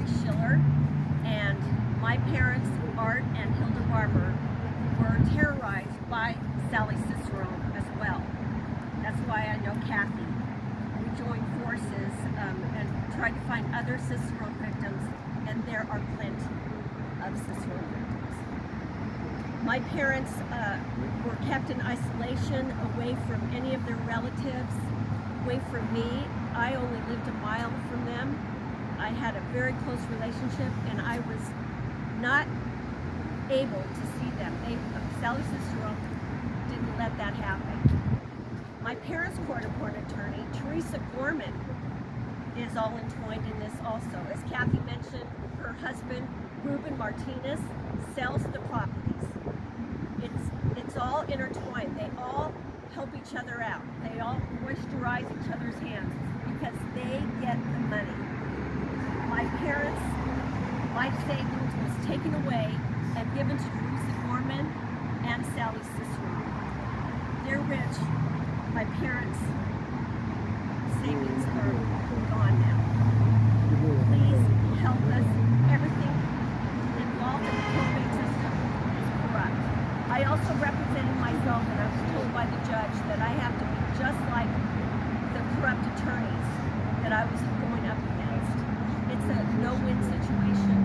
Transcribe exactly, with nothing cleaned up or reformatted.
Mary Schiller, and my parents, Art and Hilda Barber, were terrorized by Sally Cicerone as well. That's why I know Kathy. We joined forces um, and tried to find other Cicerone victims, and there are plenty of Cicerone victims. My parents uh, were kept in isolation, away from any of their relatives, away from me. I only lived a mile from them. I had a very close relationship, and I was not able to see them. They, Sally Cicerone didn't let that happen. My parents' court-appointed attorney, Teresa Gorman, is all entwined in this also. As Kathy mentioned, her husband, Ruben Martinez, sells the properties. It's, it's all intertwined. They all help each other out. They all moisturize each other's hands because they get the money. My parents' life savings was taken away and given to Teresa Gorman and Sally Cicerone. They're rich. My parents' savings are gone now. Please help us. Everything involved in the probate system is corrupt. I also represented myself, and I was told by the judge that I have to be just like the corrupt attorneys that I was going up against. It's a no-win situation.